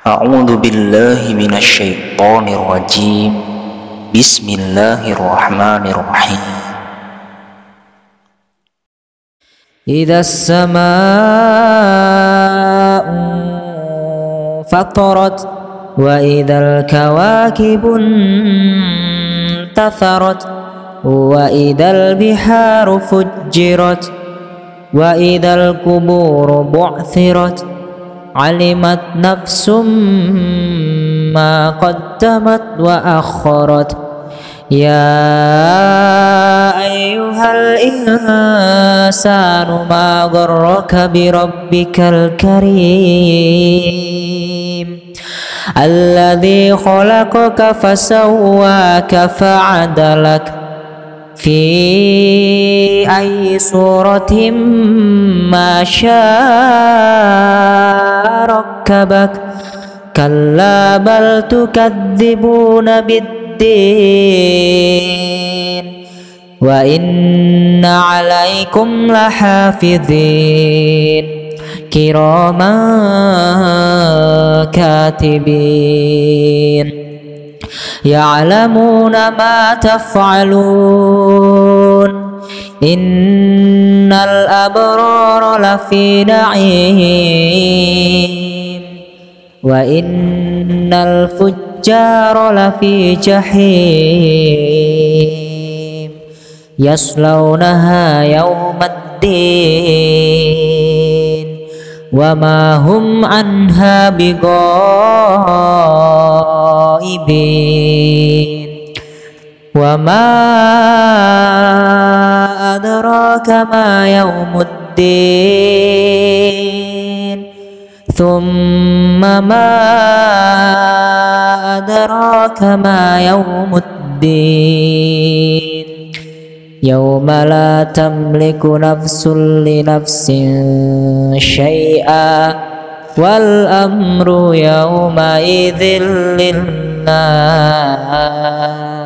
أعوذ بالله من الشيطان الرجيم. بسم الله الرحمن الرحيم. إذا السماء انفطرت وإذا الكواكب انتثرت وإذا البحار فجرت وإذا القبور بعثرت علمت نفس ما قدمت وأخرت يا أيها الإنسان ما غرك بربك الكريم الذي خلقك فسواك فعدلك في أي صورة ما شاء ركبك كلا بل تكذبون بالدين وإن عليكم لحافظين كراما كاتبين يعلمون ما تفعلون إن الأبرار لفي نعيم وإن الفجار لفي جحيم يصلونها يوم الدين وما هم عنها بغائبين وما أدراك ما يوم الدين ثم ما أدراك ما يوم الدين يوم لا تملك نفس لنفس شيئا والأمر يومئذ لله